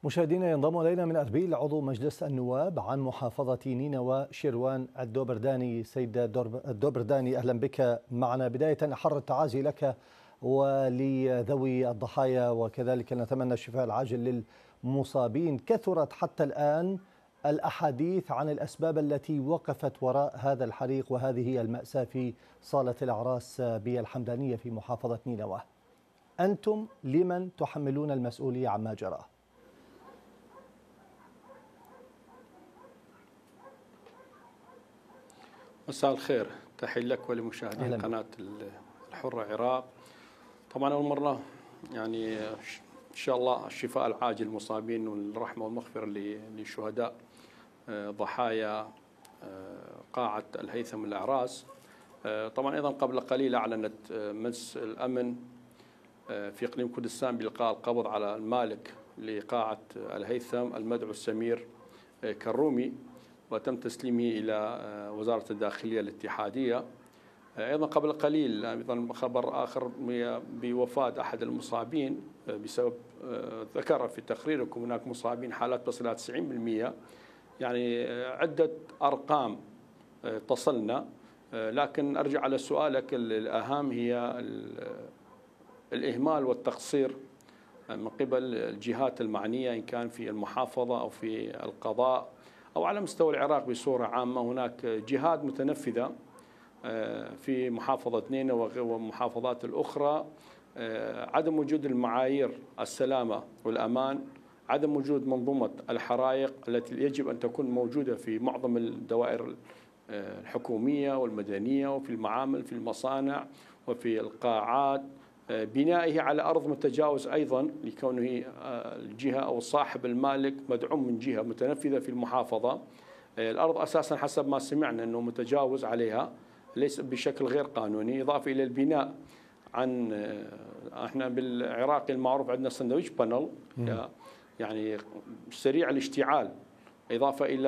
مشاهدينا، ينضم الينا من اربيل عضو مجلس النواب عن محافظه نينوى شيروان الدوبرداني. سيد الدوبرداني، اهلا بك معنا. بدايه احر التعازي لك ولذوي الضحايا، وكذلك نتمنى الشفاء العاجل للمصابين. كثرت حتى الان الاحاديث عن الاسباب التي وقفت وراء هذا الحريق وهذه الماساه في صاله الاعراس بالحمدانيه في محافظه نينوى. انتم لمن تحملون المسؤوليه عما جرى؟ مساء الخير، تحية لك ولمشاهدين قناة الحرة العراق. طبعا أول مرة يعني إن شاء الله الشفاء العاجل للمصابين والرحمة والمغفرة للشهداء ضحايا قاعة الهيثم الأعراس. طبعا أيضا قبل قليل أعلنت مجلس الأمن في إقليم كردستان بإلقاء القبض على المالك لقاعة الهيثم المدعو السمير كرومي، وتم تسليمه إلى وزارة الداخلية الاتحادية. أيضا قبل قليل أيضا خبر آخر بوفاة أحد المصابين بسبب، ذكر في تقريركم هناك مصابين حالات تصل إلى 90%، يعني عدة أرقام تصلنا. لكن أرجع على سؤالك، الأهم هي الإهمال والتقصير من قبل الجهات المعنية، إن كان في المحافظة أو في القضاء أو على مستوى العراق بصورة عامة. هناك جهات متنفذة في محافظة نينوى والمحافظات الأخرى، عدم وجود المعايير السلامة والأمان، عدم وجود منظومة الحرائق التي يجب أن تكون موجودة في معظم الدوائر الحكومية والمدنية وفي المعامل في المصانع وفي القاعات، بنائه على أرض متجاوز أيضا لكونه الجهة أو صاحب المالك مدعوم من جهة متنفذة في المحافظة. الأرض أساسا حسب ما سمعنا أنه متجاوز عليها ليس بشكل غير قانوني، إضافة إلى البناء عن احنا بالعراقي المعروف عندنا سندويش بانل، يعني سريع الاشتعال، إضافة إلى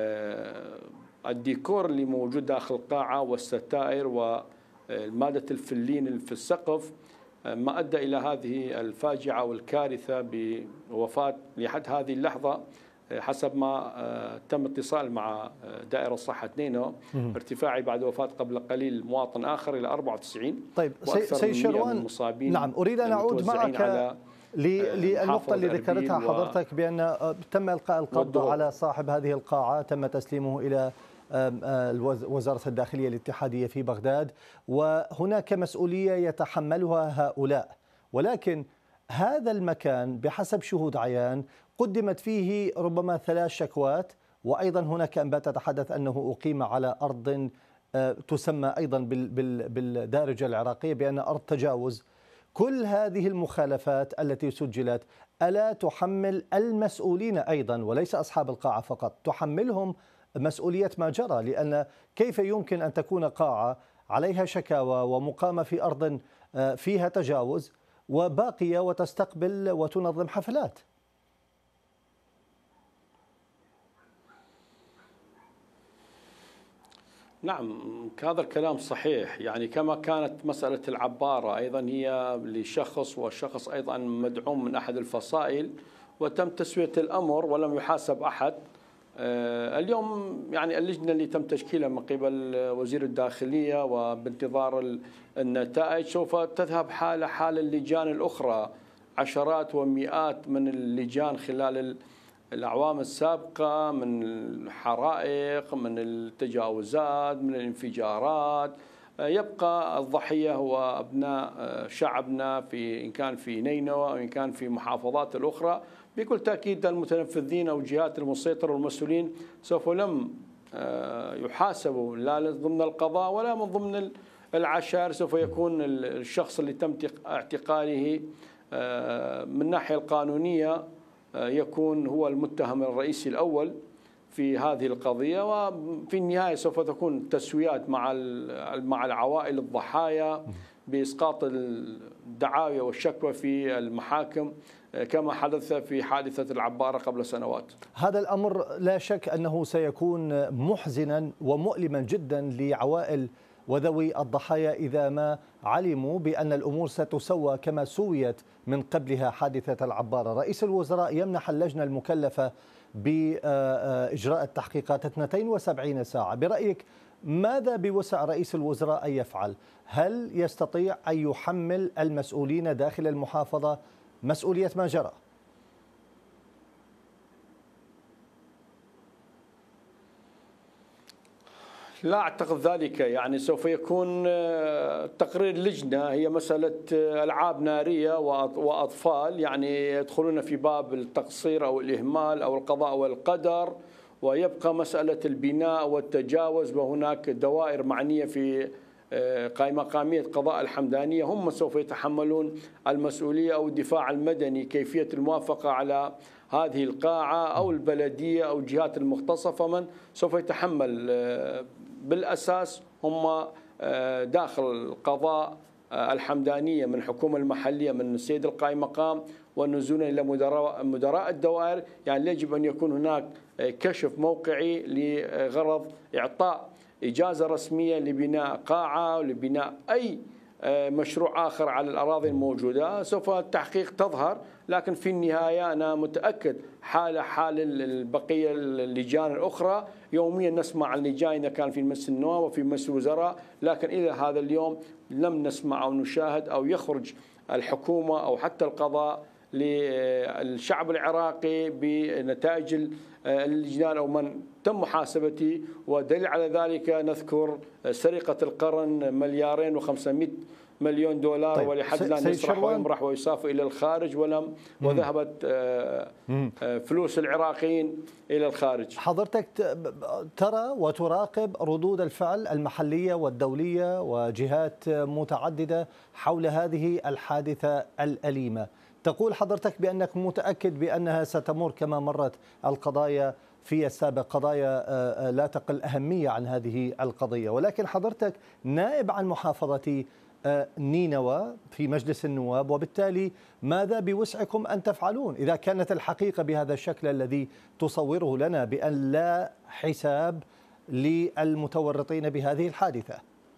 الديكور اللي موجود داخل القاعة والستائر ومادة الفلين في السقف، ما أدى إلى هذه الفاجعة والكارثة بوفاة لحد هذه اللحظة حسب ما تم اتصال مع دائرة صحة نينوى، ارتفاعي بعد وفاة قبل قليل مواطن آخر إلى 94. طيب سيد شيروان، نعم، أريد أن أعود معك للنقطة اللي ذكرتها حضرتك بأن تم إلقاء القبض على صاحب هذه القاعة، تم تسليمه إلى وزارة الداخلية الاتحادية في بغداد، وهناك مسؤولية يتحملها هؤلاء. ولكن هذا المكان بحسب شهود عيان قدمت فيه ربما 3 شكوات، وأيضا هناك أنباء تتحدث أنه أقيم على أرض تسمى أيضا بالدارجة العراقية بأن أرض تجاوز. كل هذه المخالفات التي سجلت ألا تحمل المسؤولين أيضا وليس أصحاب القاعة فقط، تحملهم مسؤولية ما جرى؟ لأن كيف يمكن أن تكون قاعة عليها شكاوى ومقامة في أرض فيها تجاوز وباقية وتستقبل وتنظم حفلات؟ نعم، هذا الكلام صحيح. يعني كما كانت مسألة العبارة أيضا هي لشخص، والشخص أيضا مدعوم من أحد الفصائل، وتم تسوية الأمر ولم يحاسب أحد. اليوم يعني اللجنة اللي تم تشكيلها من قبل وزير الداخلية وبانتظار النتائج سوف تذهب حال اللجان الأخرى، عشرات ومئات من اللجان خلال الأعوام السابقة، من الحرائق، من التجاوزات، من الانفجارات. يبقى الضحية هو أبناء شعبنا، في إن كان في نينوى أو إن كان في محافظات الأخرى. بكل تأكيد المتنفذين أو الجهات المسيطرة والمسؤولين سوف لم يحاسبوا لا ضمن القضاء ولا من ضمن العشائر. سوف يكون الشخص اللي تم اعتقاله من الناحية القانونية يكون هو المتهم الرئيسي الأول في هذه القضية، وفي النهاية سوف تكون تسويات مع العوائل الضحايا بإسقاط الدعاوى والشكوى في المحاكم كما حدث في حادثة العبارة قبل سنوات. هذا الأمر لا شك أنه سيكون محزنا ومؤلما جدا لعوائل وذوي الضحايا إذا ما علموا بأن الأمور ستسوى كما سويت من قبلها حادثة العبارة. رئيس الوزراء يمنح اللجنة المكلفة بإجراء التحقيقات 72 ساعة. برأيك ماذا بوسع رئيس الوزراء أن يفعل؟ هل يستطيع أن يحمل المسؤولين داخل المحافظة مسؤولية ما جرى؟ لا أعتقد ذلك. يعني سوف يكون تقرير لجنة، هي مسألة ألعاب نارية وأطفال يعني يدخلون في باب التقصير أو الإهمال أو القضاء والقدر، ويبقى مسألة البناء والتجاوز، وهناك دوائر معنية في مقامية قضاء الحمدانية هم سوف يتحملون المسؤولية، أو الدفاع المدني كيفية الموافقة على هذه القاعة أو البلدية أو الجهات المختصة. فمن سوف يتحمل بالأساس هم داخل القضاء الحمدانية من الحكومة المحلية من السيد القائم مقام والنزول إلى مدراء الدوائر. يعني يجب أن يكون هناك كشف موقعي لغرض إعطاء إجازة رسمية لبناء قاعة ولبناء أي مشروع آخر على الأراضي الموجودة. سوف التحقيق تظهر، لكن في النهاية أنا متأكد حال البقية اللجان الأخرى يوميا نسمع عن لجان إذا كان في مجلس النواب وفي مجلس الوزراء، لكن إلى هذا اليوم لم نسمع أو نشاهد أو يخرج الحكومة أو حتى القضاء للشعب العراقي بنتائج اللجان أو من تم محاسبته. ودليل على ذلك نذكر سرقة القرن $250 مليون، ولحد الآن يسرح ويمرح ويسافر إلى الخارج وذهبت فلوس العراقيين إلى الخارج. حضرتك ترى وتراقب ردود الفعل المحلية والدولية وجهات متعددة حول هذه الحادثة الأليمة. تقول حضرتك بأنك متأكد بأنها ستمر كما مرت القضايا في السابق، قضايا لا تقل أهمية عن هذه القضية، ولكن حضرتك نائب عن محافظة نينوى في مجلس النواب، وبالتالي ماذا بوسعكم أن تفعلون إذا كانت الحقيقة بهذا الشكل الذي تصوره لنا بأن لا حساب للمتورطين بهذه الحادثة؟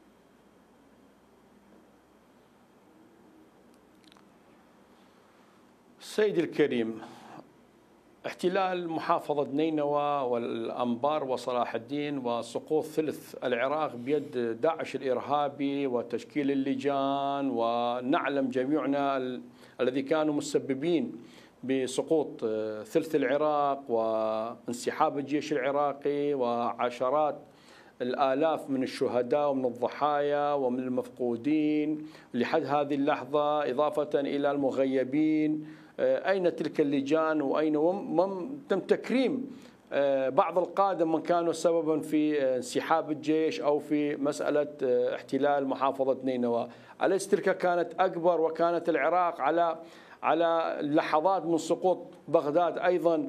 سيدي الكريم، احتلال محافظة نينوى والأنبار وصلاح الدين وسقوط ثلث العراق بيد داعش الإرهابي وتشكيل اللجان، ونعلم جميعنا الذي كانوا مسببين بسقوط ثلث العراق وانسحاب الجيش العراقي وعشرات الآلاف من الشهداء ومن الضحايا ومن المفقودين لحد هذه اللحظة، إضافة إلى المغيبين. أين تلك اللجان وأين تم تكريم بعض القادة من كانوا سببا في انسحاب الجيش أو في مسألة احتلال محافظة نينوى؟ أليس تلك كانت أكبر؟ وكانت العراق على لحظات من سقوط بغداد أيضا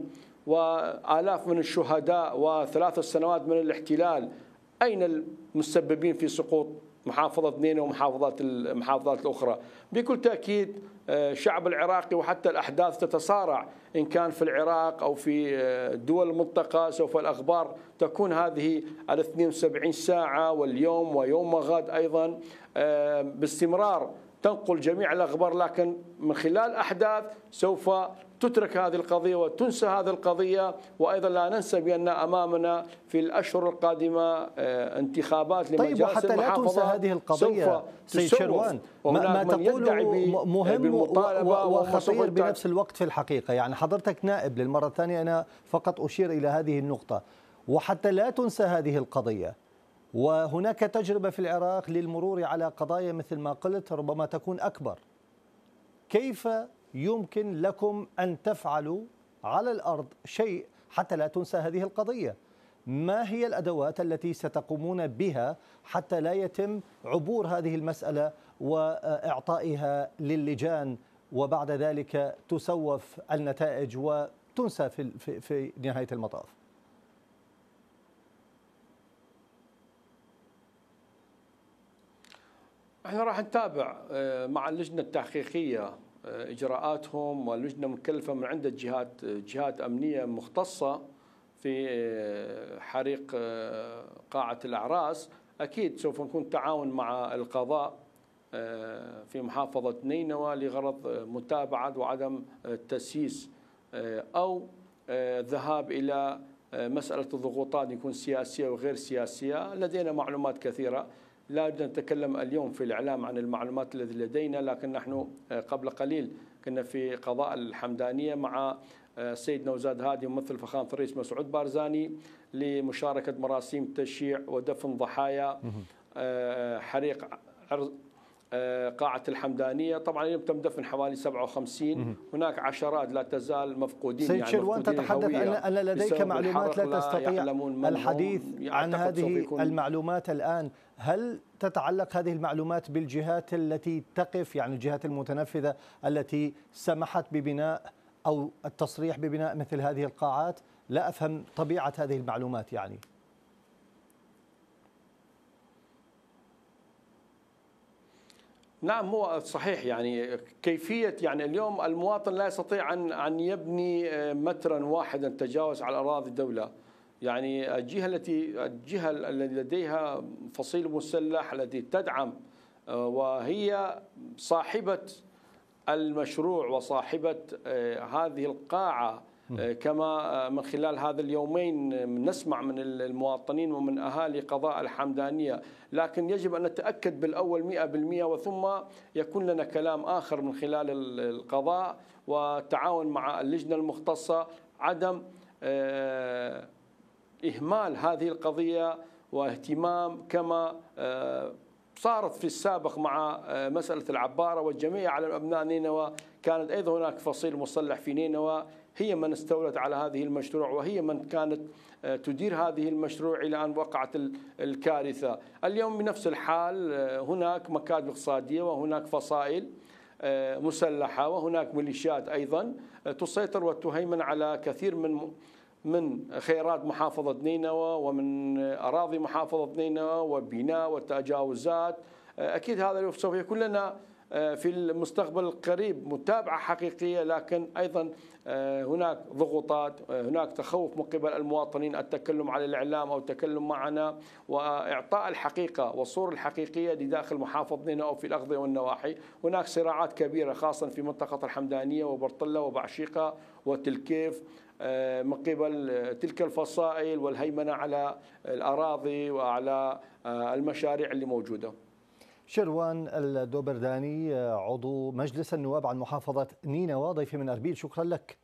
وآلاف من الشهداء و3 سنوات من الاحتلال. أين المسببين في سقوط محافظة نينوى ومحافظات الأخرى؟ بكل تأكيد الشعب العراقي وحتى الأحداث تتصارع، إن كان في العراق أو في دول المنطقة سوف الأخبار تكون هذه على 72 ساعة واليوم ويوم غد أيضا باستمرار تنقل جميع الأخبار، لكن من خلال أحداث سوف تترك هذه القضية وتنسى هذه القضية. وأيضا لا ننسى بأن أمامنا في الأشهر القادمة انتخابات لمجالس المحافظة. طيب، وحتى لا تنسى هذه القضية سيد شروان، ما تقوله مهم وخطير بنفس الوقت في الحقيقة. يعني حضرتك نائب للمرة الثانية، أنا فقط أشير إلى هذه النقطة. وحتى لا تنسى هذه القضية، وهناك تجربة في العراق للمرور على قضايا مثل ما قلت ربما تكون أكبر. كيف يمكن لكم أن تفعلوا على الأرض شيء حتى لا تنسى هذه القضية؟ ما هي الأدوات التي ستقومون بها حتى لا يتم عبور هذه المسألة وإعطائها للجان وبعد ذلك تسوف النتائج وتنسى في نهاية المطاف؟ احنا راح نتابع مع اللجنة التحقيقية إجراءاتهم، واللجنة مكلفة من عدة جهات أمنية مختصة في حريق قاعة الأعراس. أكيد سوف نكون تعاون مع القضاء في محافظة نينوى لغرض متابعة وعدم تسييس أو ذهاب إلى مسألة الضغوطات يكون سياسية وغير سياسية. لدينا معلومات كثيرة، لا أريد أن نتكلم اليوم في الإعلام عن المعلومات التي لدينا، لكن نحن قبل قليل كنا في قضاء الحمدانية مع سيد نوزاد هادي ممثل فخامة الرئيس مسعود بارزاني لمشاركة مراسيم تشييع ودفن ضحايا حريق قاعة الحمدانية. طبعا اليوم تم دفن حوالي 57، هناك عشرات لا تزال مفقودين. سيد شروان، تتحدث أن لديك معلومات لا تستطيع الحديث عن هذه المعلومات الآن. هل تتعلق هذه المعلومات بالجهات التي تقف، يعني الجهات المتنفذة التي سمحت ببناء أو التصريح ببناء مثل هذه القاعات؟ لا أفهم طبيعة هذه المعلومات يعني. نعم، هو صحيح. يعني كيفية، يعني اليوم المواطن لا يستطيع أن يبني مترا واحدا تجاوز على أراضي الدولة. يعني الجهة التي لديها فصيل مسلح التي تدعم وهي صاحبة المشروع وصاحبة هذه القاعة، كما من خلال هذا اليومين نسمع من المواطنين ومن أهالي قضاء الحمدانية. لكن يجب أن نتأكد بالأول 100%، وثم يكون لنا كلام آخر من خلال القضاء والتعاون مع اللجنة المختصة، عدم إهمال هذه القضية واهتمام كما صارت في السابق مع مسألة العبارة. والجميع على أبناء نينوى كانت أيضا هناك فصيل مسلح في نينوى هي من استولت على هذه المشروع، وهي من كانت تدير هذه المشروع إلى أن وقعت الكارثة. اليوم بنفس الحال هناك مكاتب اقتصادية وهناك فصائل مسلحة وهناك ميليشيات أيضا تسيطر وتهيمن على كثير من خيرات محافظة نينوى ومن أراضي محافظة نينوى وبناء وتجاوزات. أكيد هذا سوف يكون لنا في المستقبل القريب متابعة حقيقية، لكن أيضا هناك ضغوطات، هناك تخوف من قبل المواطنين التكلم على الإعلام أو التكلم معنا وإعطاء الحقيقة والصورة الحقيقية لداخل محافظة نينوى أو في الأغذية والنواحي. هناك صراعات كبيرة خاصة في منطقة الحمدانية وبرطلة وبعشيقة وتلكيف من قبل تلك الفصائل والهيمنة على الأراضي وعلى المشاريع اللي موجودة. شروان الدوبرداني، عضو مجلس النواب عن محافظة نينوى، ضيفي من أربيل، شكرا لك.